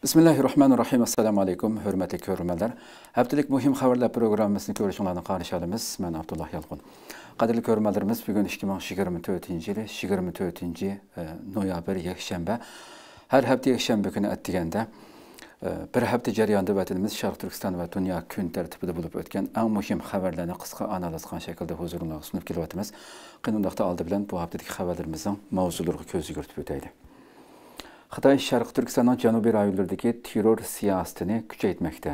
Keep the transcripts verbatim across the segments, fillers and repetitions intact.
Bismillahirrahmanirrahim. Assalamu alaikum. Hürmetli görürmenler. Haftalik muhim haberler programmasını görüşünlerden karşılayalımız. Ben Abdullah Yalqın. Qadirli görürmenlerimiz bugün iki bin yigirma to'rtinchi yili yigirma to'rtinchi noyabr yakshanba. Her hafta yakshanba kuni atdiganda bir hafta jarayonida vatanimiz Sharq Turkiston va dunyo kun tartibida bo'lib o'tgan eng muhim xabarlarni qisqa analiz qilgan shaklda huzuringizga sunib kelyapmiz. Qanundaqda oldi bilan bu haftadagi xabarlarimizning mavzulariga ko'z yuritib o'taylik. Xitoy Sharq Turkistonning janubiy rayonlaridagi terror siyosatini kuchaytirmoqda.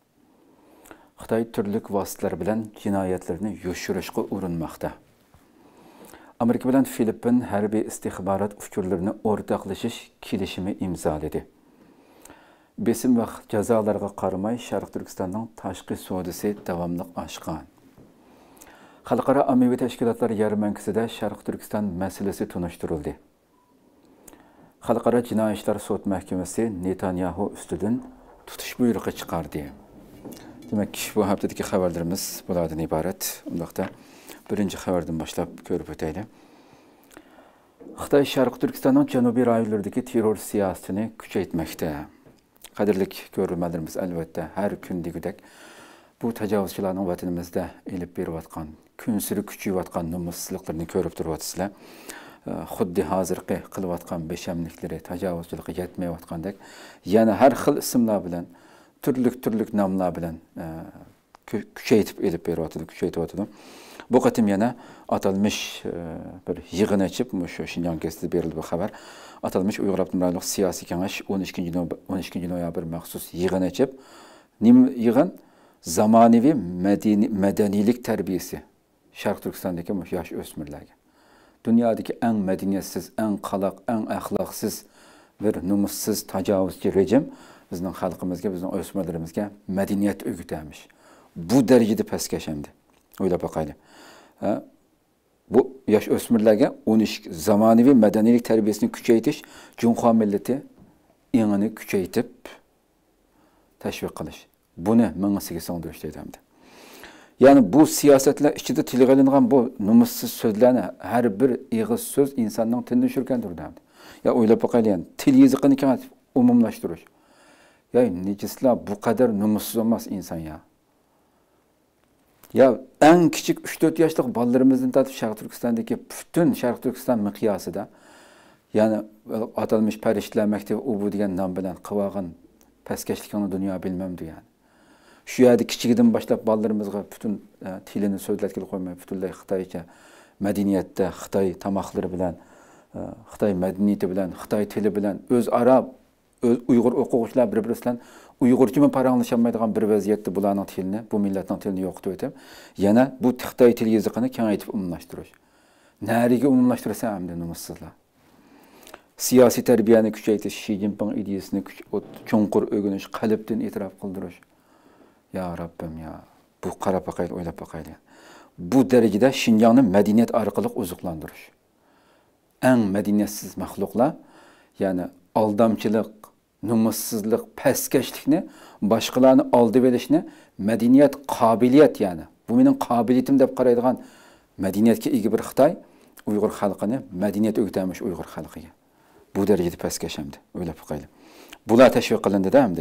Xitoy turli vositalar bilan jinoyatlarni yoshirishga urinmoqda. Amerika bilan Filippin harbiy istixborot uchurlarini o'rtoqlashish kelishimi imzoladi. Besim va jazolarga qaramay Sharq Turkistonning tashqi savdosi davomli oshgan. Xalqaro ommaviy tashkilotlar yarmarkasida Sharq Turkiston masalasi tunishtirildi. Xalqaro jinoiy ishlar sud mahkamasi Netanyahu ustidan tutish buyrug'i chiqardi. Demak, bu haftadagi xabarlarimiz bulardan iborat. Undaqda birinchi xabardan boshlab ko'rib o'taylik. Xitoy Sharq Turkistonning janubiy rayonlaridagi terror siyosatini kuchaytirmoqda. Qadrli ko'ruvchilarimiz, albatta har kundagidek bu tajovuzchilarning vatanimizda elib berayotgan, kun siri kuchayayotgan nomussizliklarni ko'rib turibsizlar. Xuddi hozirgi qilayotgan beshamliklari, tajovuzchilikka yetmayotgandek, yana har xil ismlar bilan, turli-turli nomlar bilan kuchaytirib elib beryapti, kuchaytiryapti. Bu qatim yana atalmış bir yig'in ochib, shu Shinjon gazetida berildi bu xabar. Atalmış Uyg'ur Abdumrayonlik siyosiy kengash o'n ikkinchi noyabr maxsus yig'in ochib, nim yig'in zamonaviy madanilik tarbiyasi Sharq Turkistondagi yosh o'smirlarga. Dünyadaki en medeniyetsiz, en qalaq, en ahlaqsiz ve numussiz tajovuzchi rejim bizning xalqimizga, bizning o'smirlarimizga madaniyat o'rgatamish. Bu darajada pastgashamdi. O'ylab boqaylik. Bu yosh o'smirlarga o'n ikki zamonaviy madaniylik tarbiyasini kuchaytirish, Junxo millati ingini kuchaytib tashviq qilish. Buni mingasiga so'ndirish deydi. Yani bu siyasetler içinde tilga ilingan bu numussiz sözlerine her bir ig'iz söz insanın tilini düşürkendir demdi. Ya o'ylab boqaylik, yani til yiziqini kengaytib umumlashtirish. Ya nechislar bu kadar numussiz olmaz insan ya. Ya en küçük uch to'rt yoshlik bolalarimizdan tortib Sharq Turkistondagi butun Sharq Turkiston miqyosida, yani atalmış Parishtalar maktabi u bu degan nom bilan qilgan pastkashlikni dunyo bilmamdi yani. Şu yerda kichigidan boshlab bolalarimizga butun tilini so'zlatib qo'ymay, butunlay Xitoycha madaniyatda, Xitoy tamoqlari bilan, Xitoy madaniyati bilan, Xitoy tili bilan o'zaro Uyg'ur o'quvchilar bir-biri bilan Uyg'urcha paranglasholmaydigan bir vaziyatda bularning tilini, bu millatning tilini yo'qotib o'tib, yana bu Xitoy til yoziqini kengaytib umumlashtirish. Nariga umumlashtirsa hamda numussizlar. Siyosiy tarbiyani kuchaytirish, Xi Jinping ideyasini cho'nqur o'rganish, qalbdan e'tirof qildirish. Ya Rabbim ya, bu qarab boqaylik, o'ylab boqaylik. Bu darajada Shinjonni madaniyat orqali oziqlantirish. Eng madaniyatsiz maxluqlar, ya'ni aldamchilik, numussizlik, pastkashlikni, boshqalarni oldi berishni madaniyat qobiliyat, ya'ni bu mening qobiliyatim deb qaraydigan madaniyatga ega bir Xitoy Uyg'ur xalqini madaniyat o'rgatamish Uyg'ur xalqiga. Bu darajada pastkashamdi, o'ylab boqaylik. Bular tashviq qilindi-da hamda.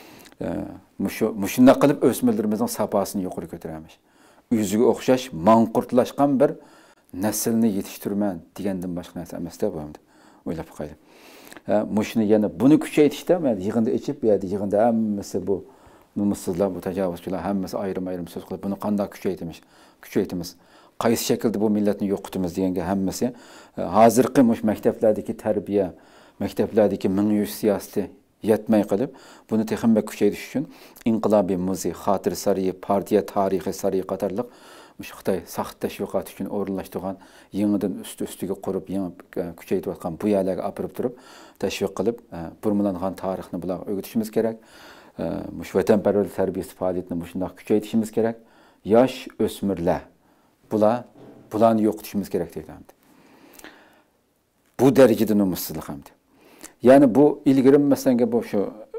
Mushunda qilib o'smirlarimizning safosini yuqori ko'taramiz. Yuziga o'xshash, manqurtlashgan bir naslni yetishtirman degandan boshqa narsa emas-da bu hamda. O'ylab qo'yaylik. Mushuni yana buni kuchaytirishda, men yig'inda ichib, bu yerda yig'inda hammasi bu numussizlar, bu tajovuzchilar hammasi ayrim-ayrim so'z qilib, buni qanday kuchaytiramiz? Kuchaytiramiz. Qaysi shaklda bu millatni yo'qotamiz deganga hammasi hozirgi mush maktablardagi tarbiya, maktablardagi ming siyosati yetmay qilib, buni texnik kuchaytirish uchun inqilobiy muzey, xotir sariyi, partiya tarixi sariyi qatorliq Xitoy saxt tashviqot uchun o'rinlashtirgan, yangidan usti-ustiga qurib, yangi kuchaytirayotgan bu yerlarga olib turib, tashviq qilib, burmalangan tarixni bular o'rgatishimiz kerak. Mush vatanparvarlik tarbiyasi faoliyatini shunday kuchaytirishimiz kerak. Yosh o'smirlar bular bularni yo'qotishimiz kerak deydi. Bu darajada numussizlik hamdi. Yani bu ilgirim mesela bu şu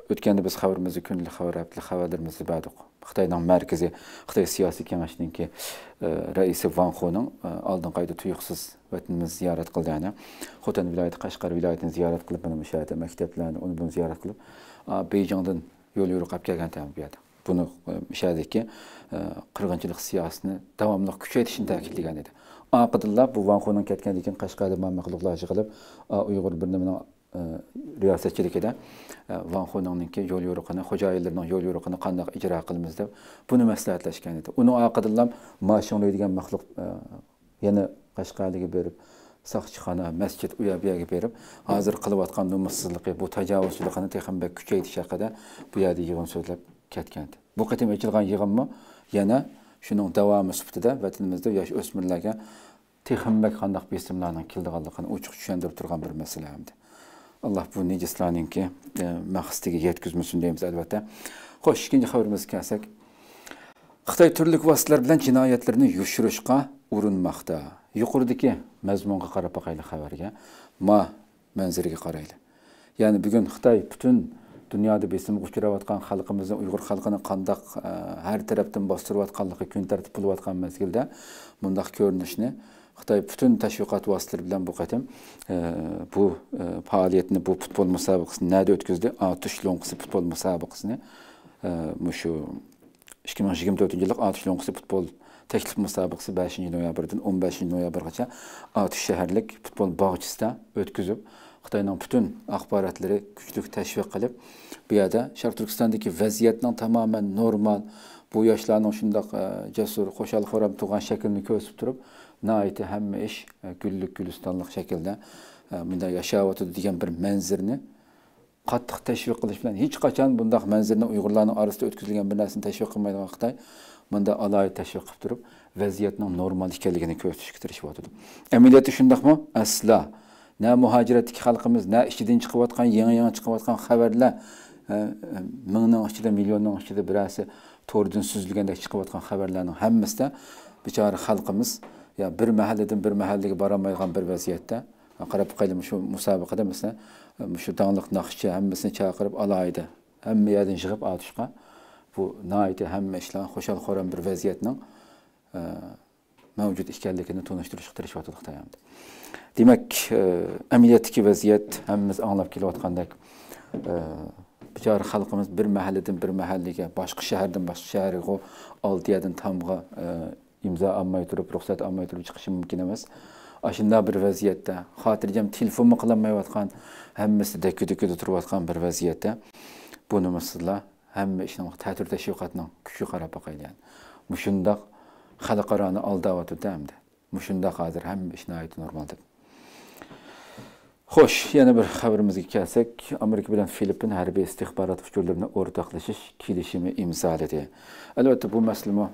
o'tganda biz xabarimizni kunlik xabar, haftalik xabarlarimizni berdik. Xitoyning markaziy Xitoy siyosiy kengashininki raisi Wang Honing oldin qayta tuyuqsiz vatanimizni ziyorat qildi. Yani Xotan viloyati, Qashqar viloyatini ziyorat qilib, mana shu yerda maktablarni, uni buni ziyorat qilib, Beijingdan yo'l yurib qolib kelgan tam bu yerda. Buni shahardagi qirg'inchilik siyosatini davomli kuchaytirishni ta'kidlagan edi. Aqidillar bu Wang Honing ketgandan keyin Qashqarda mamlakatlarga qilib, Uyg'ur birlamining riyosatchiligida Wang Honingning yo'l yo'riqini, xo'jayinlarning yo'l yo'riqini qanday ijro qilamiz deb buni maslahatlashgan edi. Uni aqidillar Mashinli degan maxluq yana Qashqarga berib, saqchixona, masjid u yerga berib, hozir qilayotgan nomussizligi, bu tajovuzchilikni texnik kuchaytirish haqida bu yerda yig'in so'zlab ketgan. Bu qatim ochilgan yig'inmi yana shuning davomi sifatida vatanimizda yosh o'smirlarga texnik qanday besimlarning keldiganligini ochiq tushuntirib turgan bir masala hamdi. Allah bu neceslarninki maqsadiga yetkazmasin deymiz albatta. Xo'sh, ikkinchi xabarimizga kelsak, Xitoy turli vositalar bilan jinoyatlarni yushirishga urinmoqda. Yuqoridagi mazmunga qarab boqaylik xabarga, ma manzariga qaraylik. Ya'ni bugun Xitoy butun dunyoda besimga uchrayotgan xalqimizning, Uyg'ur xalqining qandaq har tarafdan bostirayotganligi kun tartib bo'layotgan mezgilda bundaq ko'rinishni Xitoy bütün tashviqot vositalari bilan bu qatim bu faoliyatni, bu futbol musobaqasini nerede o'tkazdi? Atış lo'nqisi futbol musobaqasini shu ikki ming yigirma to'rtinchi yillik Atış lo'nqisi futbol taklif musobaqasi beshinchi noyabrdan o'n beshinchi noyabrgacha Atış shaharlik futbol bog'chisida o'tkazib, Xitoyning bütün axborotlari kuchli tashviq qilib, bu yerda Sharq Turkistondagi vaziyatning tamoman normal, bu yoshlarning shundoq jasur, xo'shal-xo'ram turgan shaklini ko'rsatib turib, naiti hamma ish gullik gulistonlik shaklda bunda yashayotdi degan bir manzirni qattiq tashviq qilish bilan hech qachon bundaq manzirni Uyg'urlarning orasida o'tkazilgan bir narsani tashviq qilmaydigan Xitoy bunda alohida tashviq qilib turib, vaziyatning normal ekanligini ko'rsatishga tirishyapti. Amaliyotda shundaqmi? Asla na muhojiratdagi xalqimiz, na ichidan chiqayotgan, yangi-yangi chiqayotgan xabarlar mingning ichida, millionning ichida birasi to'rdan suzilgandek chiqayotgan xabarlarning hammasida bichora xalqimiz ya bir mahalladan bir mahallaga boramaydigan bir vaziyatda qarab qo'ydim shu musobaqada mesela shu dangliq naqshchi hammasini chaqirib alaydi. Hamma yerdan yig'ib atishqa bu naiti hamma ishlar xo'shal xo'ram bir vaziyatning mavjud ekanligini tunishtirishga tirishyapti Xitoyda. Demak, amaliyotdagi vaziyat hammamiz anglab kelayotgandek bichora xalqimiz bir mahalladan bir mahallaga, boshqa shahardan boshqa shaharga olti yerdan tamg'a imzo olmay turib, ruxsat olmay turib chiqishi mumkin emas. Ashunda bir vaziyatda, xotirjam telefonmi qilinmayotgan, hammasi dakki-dakki turayotgan bir vaziyatda buni mislar hamma ishning ta'tir tashviqotning kuchi qarab boqaylik. Mushundaq xalqaroni aldayotdi hamda. Mushundaq hozir hamma ishni aytib normal deb. Xo'sh, yana bir xabarimizga kelsak, Amerika bilan Filippin harbiy istixborot uchurlarini o'rtoqlashish kelishimi imzoladi. Albatta bu masala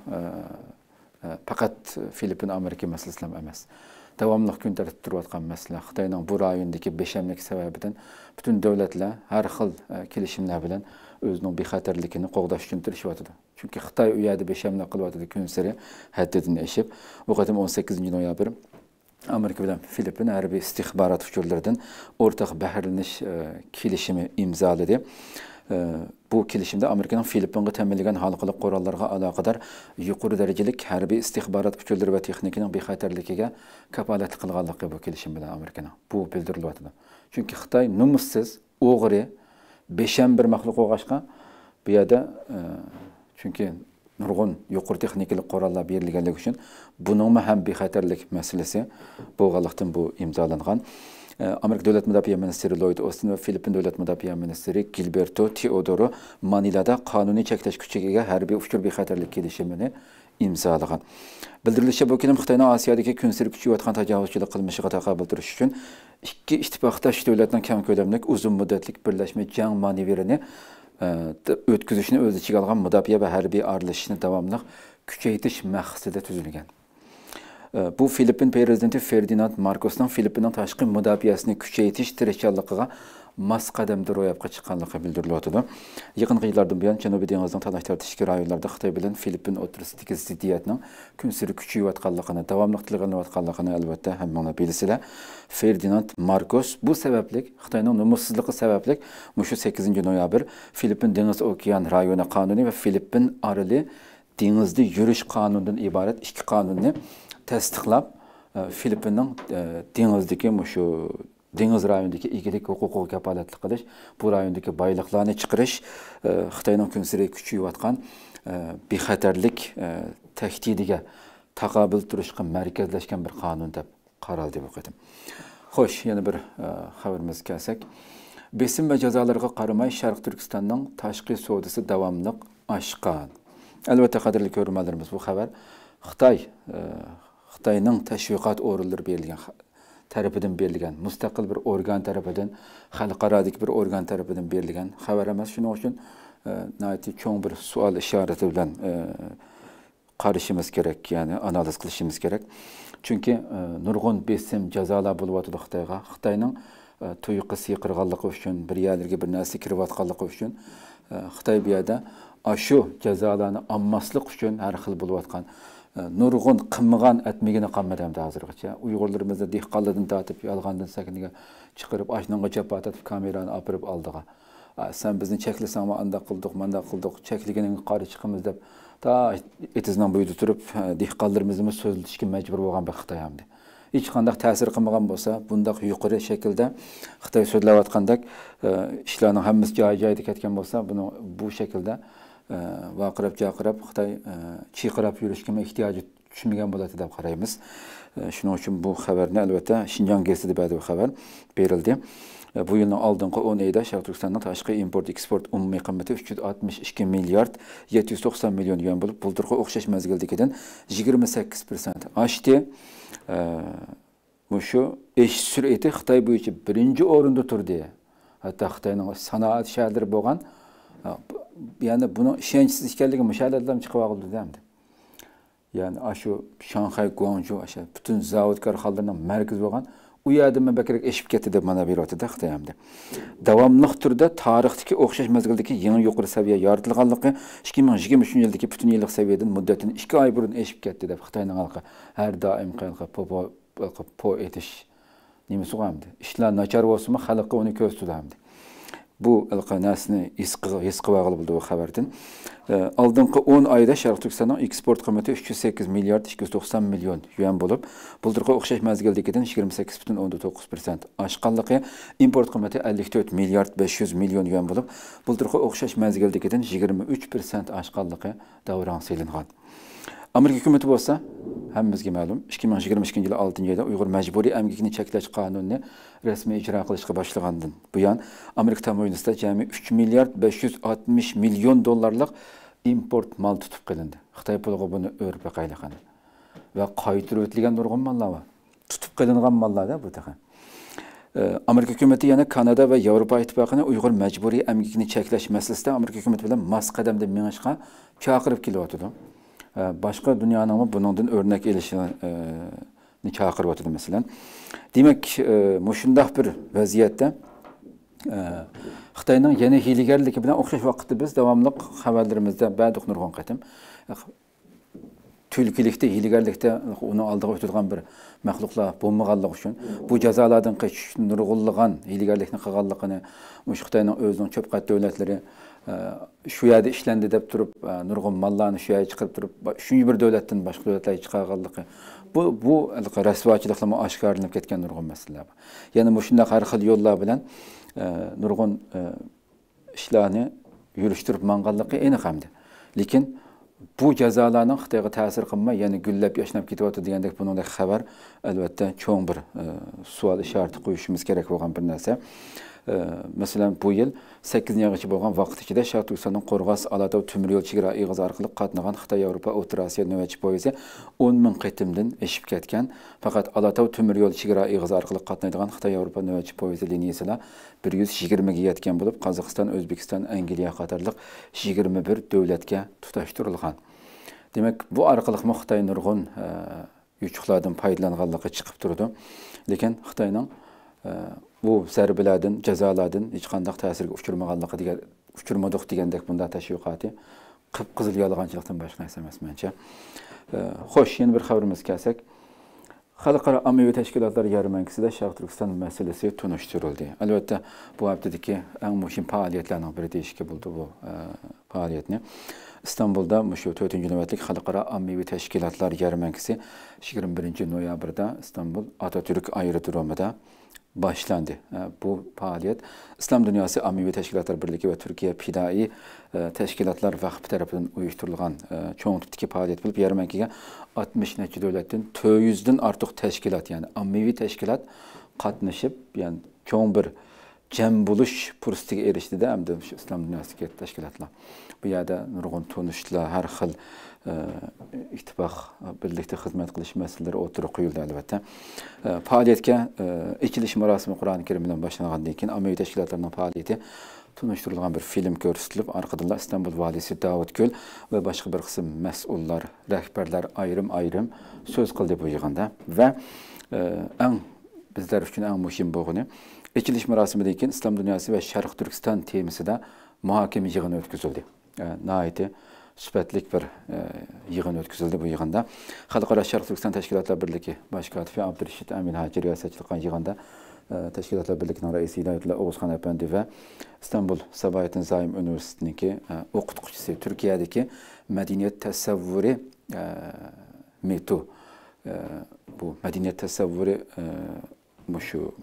faqat Filippin Amerika masalasi emas. Davomli kun tartibda turayotgan masala. Xitoyning bu rayondagi beshamlik sababidan butun davlatlar har xil kelishimlar bilan o'zining bexatarligini qo'g'dash uchun tirishyapti. Chunki Xitoy u yerda beshamlik qilyapti kun sari haddidan oshib, bu qatim o'n sakkizinchi noyabr Amerika bilan Filippin harbiy istixborot uchurlaridan o'rtaq bahrlanish kelishimi imzoladi. Bu kelishimda Amerikaning Filippinga ta'minlagan xalqaro qurollarga aloqador yuqori darajalik harbiy istixborot uchurlari va texnikaning bexatarligiga kafolat qilganligi bu kelishim bilan Amerikaning bu bildirilyapti. Chunki Xitoy nomussiz, o'g'ri, besham bir maxluq o'g'ashqa bu yerda chunki nurg'un yuqori texnikalik qurollar berilganligi uchun buning ham bexatarlik masalasi bo'lganlikdan bu imzolangan. Amerika Davlat Mudofaa Ministri Lloyd Austin va Filippin Davlat Mudofaa Ministri Gilberto Teodoro Manilada qonuniy cheklash kuchiga ega harbiy uchur bexatarlik kelishimini imzolagan. Bildirilishicha, bu kelim Xitoyning Osiyodagi kun sari kuchayotgan tajovuzchilik qilmishiga taqobil turish uchun ikki ittifoqdosh davlatning kam ko'lamli uzun muddatli birlashma jang manevrini o'tkazishni o'z ichiga olgan mudofaa va harbiy aralashishni davomli kuchaytirish maqsadida tuzilgan. Bu Filippin prezidenti Ferdinand Marcosning Filippinning tashqi mudofaasini kuchaytirish tirishchanligiga mas qadamda ro'yobga chiqqanligi bildiriladi. Yaqinqi yillardan buyon Janubiy dengizning talash tartishki rayonlarda Xitoy bilan Filippin o'rtasidagi ziddiyatning kun sari kuchayayotganligini, davomli qilinayotganligini albatta hammanglar bilasizlar. Ferdinand Marcos bu sababli Xitoyning numussizligi sababli mushu sakkizinchi noyabr Filippin dengiz okean rayoni qonuni va Filippin orali dengizda yurish qonunidan iborat ikki qonunni tasdiqlab Filippinning dengizdagi mushu dengiz rayonidagi egilik huquqiga kapolatlik qilish, bu rayondagi boyliqlarni chiqarish Xitoyning kun sari kuchayayotgan bexatarlik tahdidiga taqobil turishga markazlashgan bir qonun deb qaraldi bu qatim. Xo'sh, yana bir xabarimizga kelsak, besim va jazolarga qaramay Sharq Turkistonning tashqi savdosi davomli oshgan. Albatta qadrli ko'ruvchilarimiz, bu xabar Xitoy Xitoyning tashviqot o'rinlari berilgan tarafidan berilgan, mustaqil bir organ tarafidan, xalqarodagi bir organ tarafidan berilgan xabar emas. Shuning uchun nayati cho'ng bir savol ishorati bilan qarashimiz kerak, ya'ni analiz qilishimiz kerak. Chunki nurg'un besim jazolar bo'lyapti Xitoyga. Xitoyning tuyuqi siyqirganligi uchun, bir yerlarga bir narsa kirayotganligi uchun Xitoy bu yerda shu jazolarni olmaslik uchun har xil bo'layotgan nurg'un qilmagan atmigini qilmadim hozirgacha. Uyg'urlarimizni dehqonlardan tortib, yolg'ondan sakiniga chiqarib, ashnonga chapatatib kamerani olib oldiga. Sen bizni cheklasangmi, anda qildik, manda qildik, chekligining qari chiqimiz deb ta etizdan bo'yida turib, dehqonlarimizni so'zlashga majbur bo'lgan bir Xitoy hamdi. Hech qanday ta'sir qilmagan bo'lsa, bundaq yuqori shaklda Xitoy so'zlayotgandek ishlarning hammasi joy-joyida ketgan bo'lsa, buni bu shaklda vaqirab chaqirib Xitoy chiqirib yurishga ehtiyoji tushmagan bo'ladi deb qaraymiz. Shuning uchun bu xabarni albatta Xinjiang gazetida ba'zi xabar berildi. Bu yilning oldingi o'n oyida Sharq Turkistonning tashqi import eksport umumiy qiymati uch yuz oltmish ikki milliard yetti yuz to'qson million yuan bo'lib, bulturga o'xshash mazgildagidan yigirma sakkiz foiz oshdi. Mushu ish sur'ati Xitoy bo'yicha birinchi o'rinda turdi. Hatto Xitoyning sanoat shaharlari bo'lgan, ya'ni buni ishonchsiz ekanligi mushalardan chiqib oldi demdi. Ya'ni shu Shanxay, Guangzhou, o'sha butun zavod korxonalarning markazi bo'lgan u yerda men bakrak eshib ketdi deb mana berotdi Xitoy hamda. Davomli turda tarixdagi o'xshash mazgildagi yangi yuqori saviya yoritilganligi ikki ming yigirma uchinchi yildagi butun yillik saviyadan muddatini ikki oy burun eshib ketdi deb Xitoyning xalqi har doim qilqa popo po etish nimasi hamda. Ishlar nachar bo'lsa-mu, xalqqa uni ko'z tutadi. Bu alqanasini his qilib bo'ldi bu xabardan. Oldingi o'n oyda Sharq Turkistonning eksport qiymati uch yuz sakkiz milliard ikki yuz to'qson million yuan bo'lib, bulturga o'xshash mazgildagidan yigirma sakkiz butun o'ndan to'qqiz foiz oshganligi, import qiymati ellik to'rt milliard besh yuz million yuan bo'lib, bulturga o'xshash mazgildagidan yigirma uch foiz oshganligi davron silingan. Amerika hukumati bo'lsa, hammamizga ma'lum, ikki ming yigirma ikkinchi yil oltinchi oyda Uyg'ur majburiy emgakni cheklash qonunini rasmiy ijro qilishga boshlagandan buyon Amerika tamoyilida jami uch milliard besh yuz oltmish million dollarlik import mal tutib qilindi. Xitoy puliga buni o'rib qaylagan va qaytirib o'tilgan nurg'un mallar bor. Tutib qilingan mallarda bu taqa. Amerika hukumati yana Kanada va Yevropa ittifoqini Uyg'ur majburiy emgakni cheklash masalasida Amerika hukumati bilan mas qadamda mengishga chaqirib kelyapti. Başqa dünyanın bunundan örnek elişini çağırıb oturdu mesela. Demek muşundaq bir vəziyyətdə Xitayning yana hiyligarligi bilan o'xshash vaqtda biz davomli xabarlarimizda ba'zi nurg'un qatim tulkilikda, hiyligarlikda uni oldiga o'tadigan bir maxluqlar bo'lmaganligi uchun bu jazolardan qochish nurg'unlagan hiyligarlikni qilganligini mush Xitoyning o'zining cho'pqat davlatlari shu yerda ishlandi deb turib nurg'un mallarni shu yerga chiqarib turib shunday bir davlatdan boshqa davlatlarga chiqarganligi bu bu rasvochiliklarga oshkorlanib ketgan nurg'un masalalar. Ya'ni shunday har xil yo'llar bilan nurg'un ishlarni yurishtirib manganligi aniq hamdi. Lekin bu jazolarning Xitoyga ta'sir qilmay, ya'ni gullab yashnab ketyapti degandek buningdek xabar albatta cho'ng bir savol ishorati qo'yishimiz kerak bo'lgan bir narsa. Masalan, bu yil sakkizinchi oygacha bo'lgan vaqt ichida Sharq Turkistonning Qo'rg'os Alatov temir yo'l chegara eg'izi orqali qatnagan Xitoy Yevropa O'rta Osiyo navbatchi poyezdi o'n ming qitimdan eshib ketgan. Faqat Alatov temir yo'l chegara eg'izi orqali qatnaydigan Xitoy Yevropa navbatchi poyezdi liniyasilar bir yuz yigirma ga yetgan bo'lib, Qozog'iston, O'zbekiston, Angliya qatorliq yigirma bir davlatga tutashtirilgan. Demak, bu orqali Xitoy nurg'un yutuqlardan foydalanganligi chiqib turdi. Lekin Xitoyning bu zarbilardan, jazolardan hech qanday ta'sirga uchramaganligi degan uchirmadik degandek bunda tashviqoti qip-qizil yolg'onchilikdan boshqa narsa emas menimcha. Xo'sh, yana bir xabarimiz kelsak, xalqaro ommaviy tashkilotlar yarmarkasida Sharq Turkiston masalasi tunishtirildi. Albatta, bu haftadagi eng muhim faoliyatlarning biri deyishga bo'ldi bu faoliyatni. İstanbul'da shu to'rtinchi navbatlik xalqaro ommaviy tashkilotlar yarmarkasi yigirma birinchi noyabrda İstanbul Atatürk aerodromida başlandı. Bu faaliyet İslam Dünyası Ommaviy Teşkilatlar Birliği ve Türkiye Pidai Teşkilatlar Vakfı tarafından uyuşturulan çoğun tipdeki faaliyet bulup yarmarkaga altmış neçe devletin dört yüzden artık teşkilat yani ommaviy teşkilat katlaşıp yani çoğun bir cem buluş fursatiga erişdi de hem de İslam Dünyası teşkilatlar. Bu yerda nurg'un tunishlar, har xil ittifoq birlikda xizmat qilish masalalari o'tirib qo'yildi albatta. Faoliyatga ichilish marosimi Qur'oni Karim bilan boshlangandan keyin ommaviy tashkilotlarning faoliyati tunishtirilgan bir film ko'rsatilib, orqadan İstanbul valisi Davud Gül va boshqa bir qism mas'ullar, rahbarlar ayrim-ayrim so'z qildi bu yig'inda va eng bizlar uchun eng muhim bo'lgani ichilish marosimidan keyin İslam Dünyası va Sharq Turkiston temasida muhokama yig'ini o'tkazildi. Naiti sübetlik bir e, yığın ötküzüldü bu yığında. Xalqaro Sharq Turkiston Teşkilatlar Birliği Baş katibi Abdurashid Amin Haji riyosetçilik qilgan yığında e, Teşkilatlar Birliği'nin raisi Hidayatullah Oğuzhan Efendi ve İstanbul Sabahattin Zaim Üniversitesi'ndeki e, o'qituvchisi Türkiye'deki medeniyet tasavvuri e, metu e, bu medeniyet tasavvuri e, şu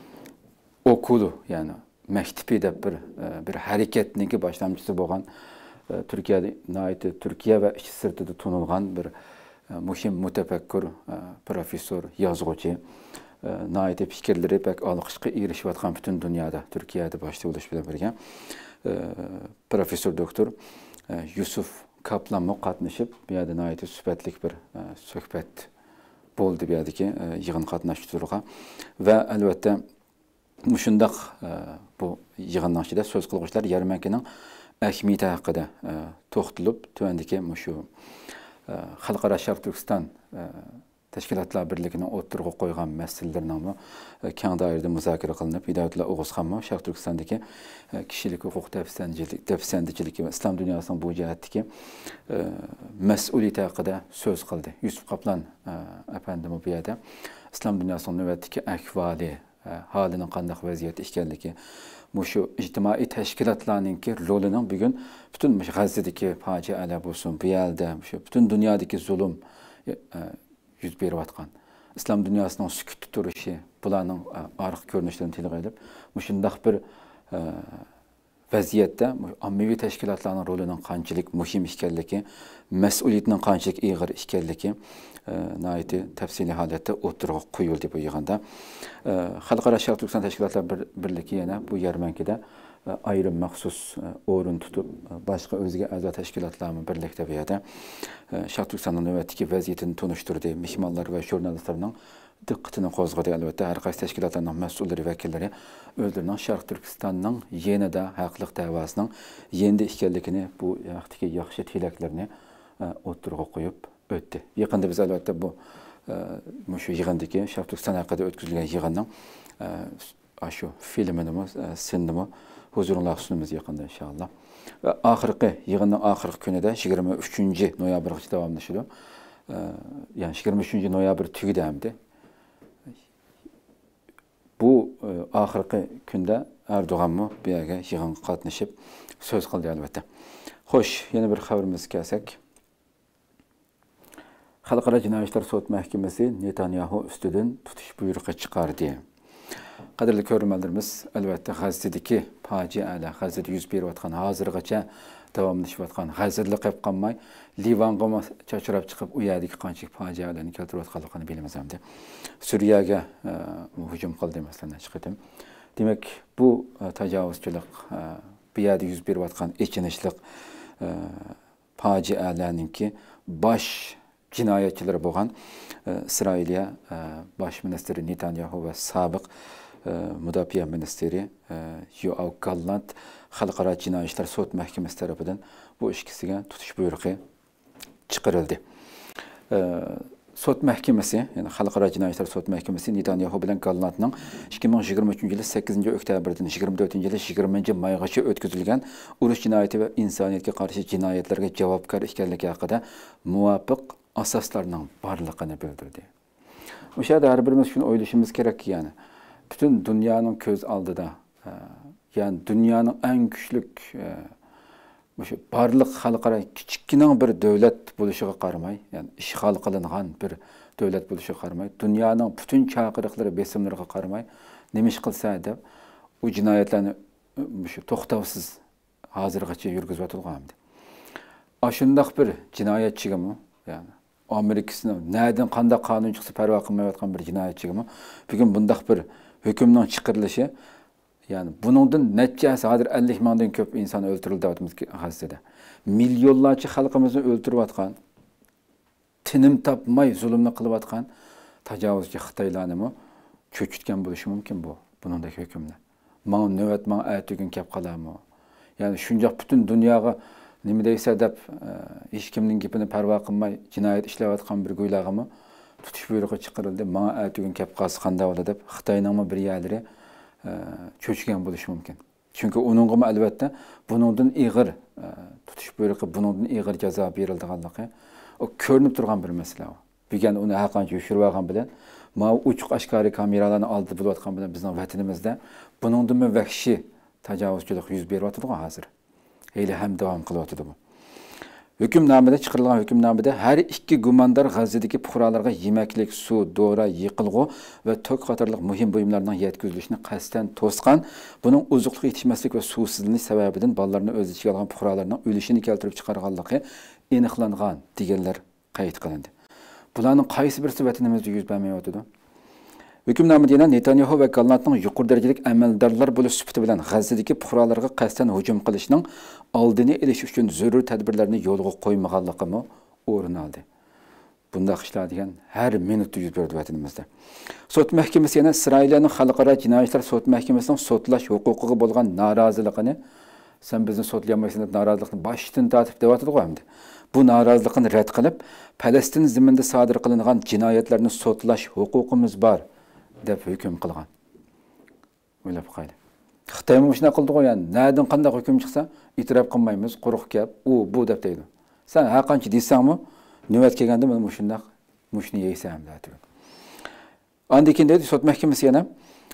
okulu yani mektebi de bir e, bir hareketninki başlamcısı bo'lgan Türkiye'de naiti Türkiye ve iç sırtıda tunulgan bir e, muhim mutafakkur, e, profesör, yazgıcı, e, naiti fikirleri pek alqışqa erişiyotgan bütün dünyada, Türkiye'de başta oluş bilen birge, e, profesör doktor e, Yusuf Kaplan'la katlaşıp bir yerde naiti sübetlik bir e, söhbet boldu bir yerdeki e, yığın katlaştırığa ve elbette muşundaq e, bu yığından içinde söz kılgıçlar yarmarkaning ahmiyati haqida to'xtalib, tuvandagi shu xalqaro Sharq Turkiston tashkilotlar birligining o'tirg'i qo'ygan masalalarning keng doirada muzokara qilinib, Hidayatullah Oğuzhan Sharq Turkistondagi kishilik huquq tafsandachiligi va islom dunyosining bu jihatdagi mas'uliyati haqida so'z qildi. Yusuf Kaplan efendim bu yerda islom dunyosining navbatdagi ahvoli, halining qanday vaziyatda ekanligi, şu ictimai teşkilatlarınki rolünün bugün bütün Gazze'deki facialar olsun, bu yerde bütün dünyadaki zulüm e, yüz beriyotgan. İslam dünyasının sükut duruşu, bularning arıq görünüşlerini tilga edip, şundaq bir e, vaziyatda ommaviy teşkilatlarning rolünün qanchalik muhim ekanligi, mas'uliyatning qanchalik ig'ir ekanligi naiti tafsili holatda o'tirg'i qo'yildi bu yig'inda. Xalqaro Sharq Turkiston Tashkilotlar Birligi yana bu yarmarkada ayrim maxsus o'rin tutib, boshqa o'ziga a'zo tashkilotlarning birlikda bu yerda Sharq Turkistonning navbatdagi vaziyatini tunishtirdi. Mehmonlar va jurnalistlarning diqqatini qo'zg'adi. Albatta, har qaysi tashkilotlarning mas'ullari vakillari o'zlarining Sharq Turkistonning yanada haqliq da'vosining yendi ekanligini, bu vaqtdagi yaxshi tilaklarini o'tirg'i qo'yib o'tdi. Yaqinda biz albatta bu shu yig'indagi Sharq Turkiston haqida o'tkazilgan yig'inning shu filmini, sinni huzuringizga sunamiz yaqinda inshaalloh. Va oxirgi yig'inning oxirgi kunida yigirma uchinchi noyabrgacha davomlashadi. Yani yigirma uchinchi noyabr tugadi hamda. Bu oxirgi kunda Erdo'g'anmi bu yerga yig'in qatnashib so'z qildi albatta. Xo'sh, yana bir xabarimiz kelsak. Xalqaro Jinoiy ishlar sud mahkamasi Netanyahu ustidan tutish buyrug'i chiqardi. Qadrli ko'ruvchilarimiz, albatta G'azzadagi fojialar, G'azzada yuz berayotgan, hozirgacha davomlashayotgan, G'azzada qolib qolmay, Livanga chachirab chiqib, u yerdagi qancha fojialarni keltirayotganligini bilamiz hamda. Suriyaga hujum qildi masalan chiqdim. Demak, bu tajovuzchilik, bu yerda yuz berayotgan ichinishlik fojialarningki bosh jinoyatchilar bo'lgan İsrailiya bosh ministri Netanyahu va sobiq mudofaa ministri Yoav Gallant xalqaro jinoiy ishlar sud mahkamasi tomonidan bu ish kisiga tutish buyrug'i chiqarildi. Sot Mahkemesi, yani Xalqaro Jinoiy ishlar sot mahkemesi Netanyahu bilan Gallatning ikki ming yigirma uchinchi yil sakkizinchi oktyabrdan yigirma to'rtinchi yil yigirmanchi maygacha o'tkazilgan urush jinoyati va insoniyatga qarshi jinoyatlarga javobgar ekanligi haqida muvofiq asoslarning borligini bildirdi. O'sha yerda har birimiz shuni o'ylashimiz kerakki, ya'ni butun dunyoning ko'z oldida, ya'ni dunyoning eng kuchli o'sha barliq xalqaro kichikina bir davlat bo'lishiga qaramay, ya'ni ishg'ol qilingan bir davlat bo'lishiga qaramay, dunyoning butun chaqiriqlari, besimlariga qaramay, nima ish qilsa deb u jinoyatlarni o'sha to'xtovsiz hozirgacha yurgizib o'tilgan. Ashundaq bir jinoyatchigami, ya'ni Amerikasning nereden qanday qonun chiqsa parvo qilmayotgan bir jinoyatchigami bugun bundaq bir hukmning chiqarilishi, yani buningdan nechasi hozir ellik mingdan ko'p inson o'ldirildi hozirda. Milyonlarcha xalqimizni o'ldirayotgan, tinim topmay zulmni qilayotgan tajovuzchi Xitoylarni cho'chitgan bo'lishi mumkin bu. Buningdagi hukmni. Men navbat men aytgan kelib qolarmi? Yani shundoq butun dunyoga nima deysa deb hech kimning gapini parvo qilmay jinoyat ishlayotgan bir go'ylag'imi tutish buyrug'i chiqarildi. Men aytgan kelib qolsa qanday bo'ladi deb Xitoyning bir yerlari cho'chgan bo'lishi mumkin. Chunki uningga albatta buningdan ig'ir tutish buyrug'i, buningdan ig'ir jazo berilganligi o ko'rinib turgan bir masala. Bugun uni haqancha yushirib olgan bilan, ma uchuq oshkori kameralarni oldi bo'layotgan bilan bizning vatanimizda buningdan vahshiy tajovuzchilik yuz beryapti hozir. Heyli ham davom qilyapti bu. Hükümnamada chiqarilgan hükümnamada her iki gumandor G'azadagi fuqarolarga yemaklik, suv, dora, yiqilg'u va tok qatorliq muhim buyumlarning yetkazilishini qasddan to'sgan, buning oziqlik yetishmaslik va suvsizlik sababidan bolalarni o'z ichiga olgan fuqarolarning o'lishini keltirib chiqarganligi aniqlangan deganlar qayd qilindi. Bularning qaysi birisi vatanimizda yuz bermayotdi? Hükümnamada yana Netanyahu ve Gallatning yuqori darajalik amaldorlar bo'lish sifati bilan G'azadagi fuqarolarga qasddan hujum qilishning oldini olish uchun zarur tadbirlarni yo'lga qo'ymaganligimi o'rin oldi. Bunda ishlar degan har minutda yuz berdi vatanimizda. Sot mahkamasi yana Isroilning xalqaro jinoiy ishlar sot mahkamasining sotlash huquqiga bo'lgan noroziligini, sen bizni sotlayolmaysan deb norozilikni boshdan tortib deyotdi hamda. Bu norozilikni rad qilib, Falastin ziminda sodir qilingan jinoyatlarni sotlash huquqimiz bor deb hukm qilgan. O'ylab qo'ydi. Xitoy ham shuna qildi qo'yan. Nereden qanday hukm chiqsa, e'tirof qilmaymiz, quruq gap, u bu deb deydi. Sen har qancha deysangmi, navbat kelganda men shundaq mushni yeysam deydi. Ondan keyin dedi sot mahkamasi yana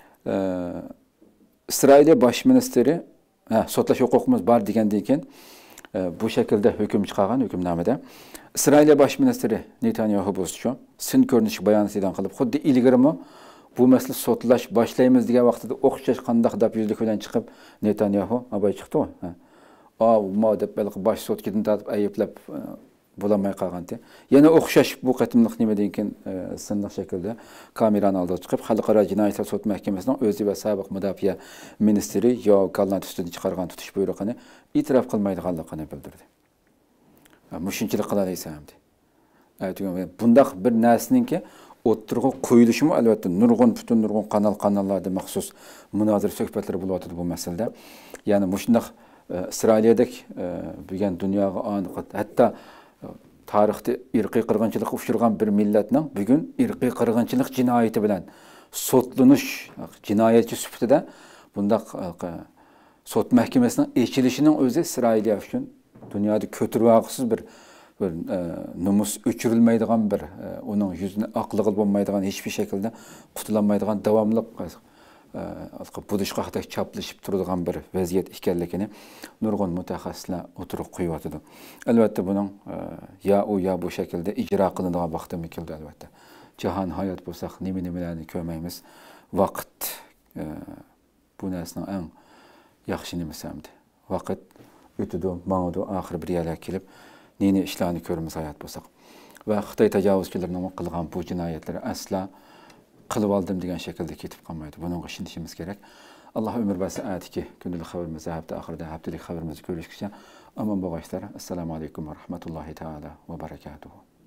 Isroil bosh ministri, ha, sotlash huquqimiz bor degandan keyin bu shaklda hukm chiqargan hukmnomada. Isroil bosh ministri Netanyahu bo'lsa, sin ko'rinish bayonotdan qilib, xuddi ilgarimi bu mesele sotlash başlayımız degan vaqtida o'xshash qandaq deb yuzlik bilan chiqib Netanyahu abay chiqdi. Ha. A, ma deb balki bosh sotkidan tortib ayblab bo'lamay qolgandi. Yana o'xshash bu qatimliq nimadan keyin sindiq shaklda kamerani oldiga chiqib Xalqaro jinoiy ishlar sot mahkamasining o'zi va sobiq mudofaa ministri yo Gallant ustidan chiqargan tutish buyrug'ini e'tirof qilmaydiganligini bildirdi. Mushunchilik qilalaysan hamdi. Aytgan bundaq bir narsaninki o'ttirg'i qo'yilishimi albatta nurg'un butun nurg'un kanal kanallarda maxsus munozara suhbatlar bo'lyapti bu masalada. Ya'ni mushundaq Isroiliyadek bugun dunyoga aniq hatto tarixda irqiy qirg'inchilikka uchragan bir millatning bugun irqiy qirg'inchilik jinoyati bilan sotlanish jinoyatchi sifatida bundaq sot mahkamasining echilishining o'zi Isroiliya uchun dunyoda ko'tirvoqsiz bir bir numus o'chirilmaydigan bir uning yuzini aqlig'i bo'lmaydigan hech bir shaklda qutulanmaydigan davomli budishqa haqida chaplashib turadigan bir vaziyat ekanligini nurg'un mutaxassislar o'tirib qo'yibdi. Albatta buning ya u ya bu shaklda ijro qilinadigan vaqti keldi albatta. Jahon hayot bo'lsak nima nimalarni ko'rmaymiz. Vaqt bu narsaning eng yaxshi nimasi hamdi. Vaqt o'tidi, ma'noda oxir bir yerga kelib neni ishlarni ko'ramiz hayot bo'lsak. Va Xitoy tajovuzchilarining qilgan bu jinoyatlari asla qilib oldim degan shaklda ketib qolmaydi. Bunga ishonishimiz kerak. Alloh umr bersa aytiki, kundalik xabarimizni hafta oxirida haftalik xabarimizni ko'rishgacha omon bo'linglar. Assalomu alaykum va rahmatullohi taala va barakatuh.